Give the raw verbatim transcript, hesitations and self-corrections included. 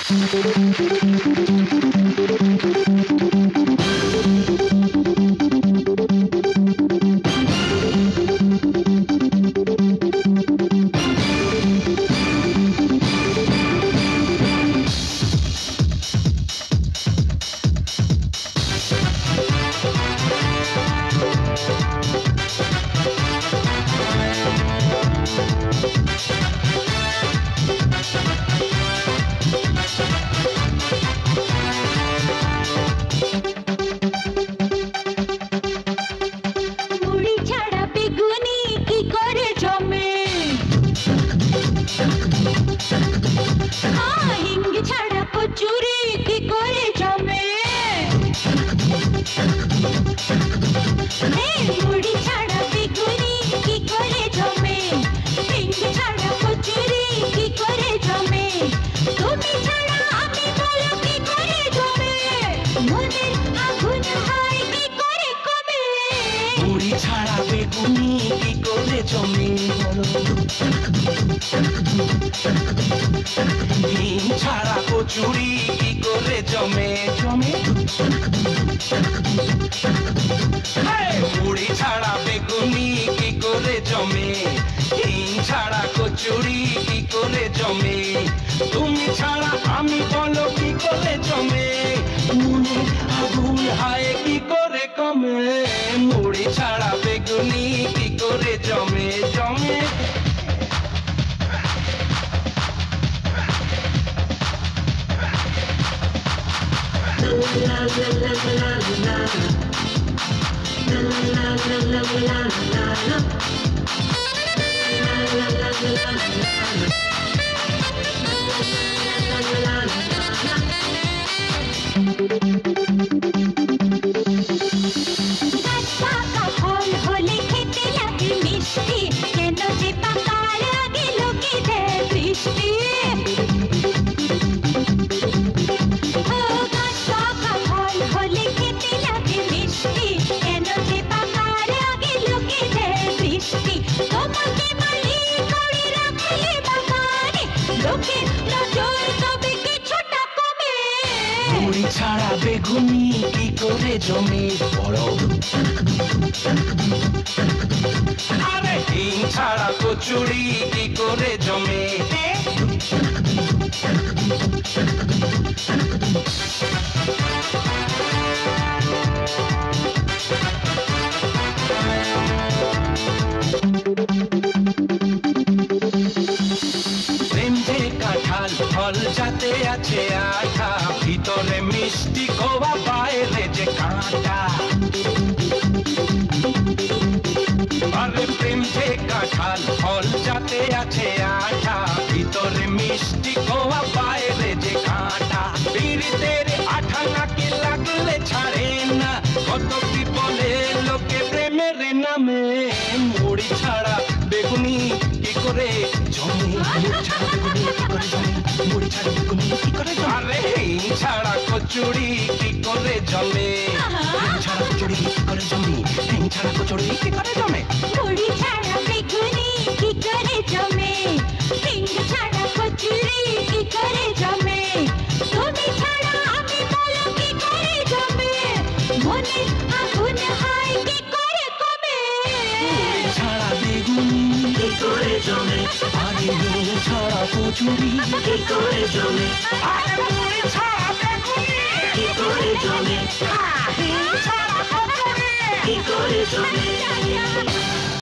ছাড়া বেগুনি কি করে জমে হিং ছাড়া কচুরি কি করে জমে জমে মুড়ি ছাড়া বেগুনি কি করে জমে হিং ছাড়া কচুরি কি করে জমে তুমি ছাড়া আমি বলো কি করে জমে মনে আগুন হায় কি করে কমে মুড়ি ছাড়া বেগুনি কি করে জমে জমে মুড়ি ছাড়া বেগুনি কি করে জমে বড় আরে হিং ছাড়া কচুরি কি করে জমে কাঁঠাল ফল যাতে আছে আঠা ভিতরে মিষ্টি খোয়া বাইরে যে কাঁটা আরে প্রেম যে কাঁঠাল ফল যাতে আছে আঠা ভিতরে মিষ্টি খোয়া বাইরে যে কাঁটা পিরিতের আঠা নাকি লাগলে ছাড়ে না কত কি বলে লোকে প্রেমের নামে মুড়ি ছাড়া বেগুনি কি করে জমে মুড়ি ছাড়া বেগুনি কি করে জমে মুড়ি ছাড়া বেগুনি কি করে জমে আরে হিং ছাড়া কচুরি কি করে জমে হিং ছাড়া কচুরি কি করে জমে হিং ছাড়া কচুরি কি করে জমে মুড়ি ছাড়া বেগুনি কি করে জমে হিং ছাড়া কচুরি কি করে জমে তুমি ছাড়া আমি বলো কি করে জমে মনে আগুন হয় কি করে কমে মুড়ি ছাড়া বেগুনি কি করে জমে আরে হিং ছাড়া কচুরি কি করে জমে আরে মুড়ি ছাড়া বেগুনি কি করে জমে হিং ছাড়া কচুরি কি করে জমে